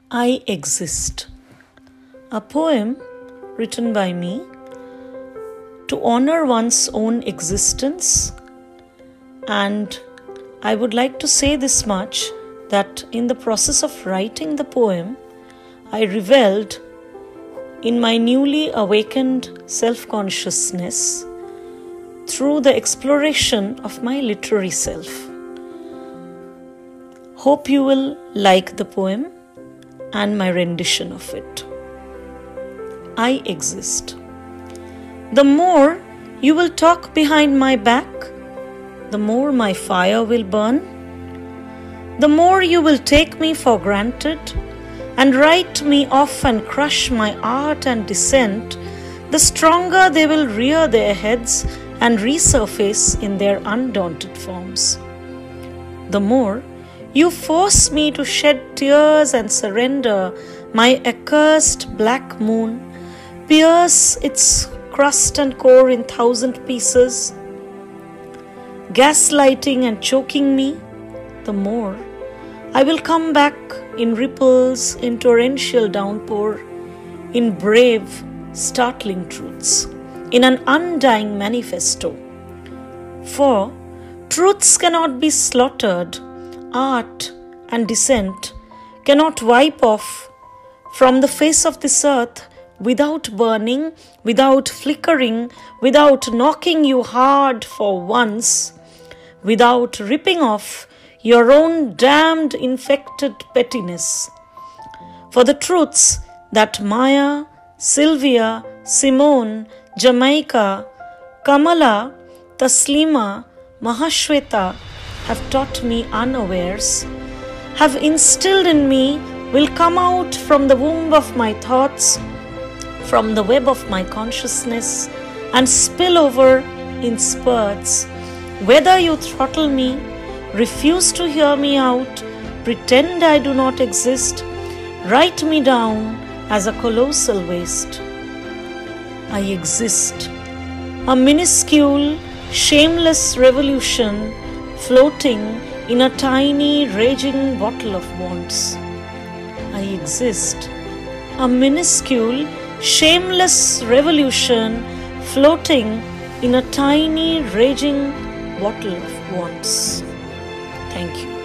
I Exist, a poem written by me to honor one's own existence. And I would like to say this much, that in the process of writing the poem, I reveled in my newly awakened self-consciousness through the exploration of my literary self. Hope you will like the poem and my rendition of it. I exist. The more you will talk behind my back, the more my fire will burn. The more you will take me for granted and write me off and crush my art and dissent, the stronger they will rear their heads and resurface in their undaunted forms. The more you force me to shed tears and surrender my accursed black moon, pierce its crust and core in 1,000 pieces, gaslighting and choking me, the more I will come back in ripples, in torrential downpour, in brave, startling truths, in an undying manifesto. For truths cannot be slaughtered. Art and dissent cannot wipe off from the face of this earth without burning, without flickering, without knocking you hard for once, without ripping off your own damned infected pettiness. For the truths that Maya, Sylvia, Simone, Jamaica, Kamala, Taslima, Mahashweta have taught me unawares, have instilled in me, will come out from the womb of my thoughts, from the web of my consciousness, and spill over in spurts. Whether you throttle me, refuse to hear me out, pretend I do not exist, write me down as a colossal waste. I exist, a minuscule, shameless revolution floating in a tiny, raging bottle of wants. I exist, a minuscule, shameless revolution floating in a tiny, raging bottle of wants. Thank you.